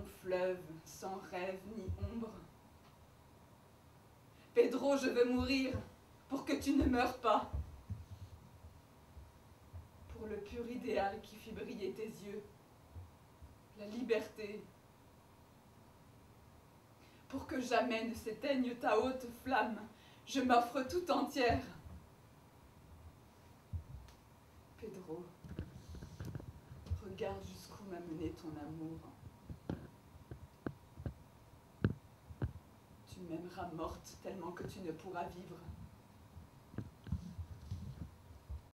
mon fleuve sans rêve ni ombre. Pedro, je veux mourir pour que tu ne meures pas. Pour le pur idéal qui fit briller tes yeux, la liberté. Pour que jamais ne s'éteigne ta haute flamme, je m'offre tout entière. Pedro, regarde jusqu'où m'a mené ton amour. Tu m'aimeras morte tellement que tu ne pourras vivre.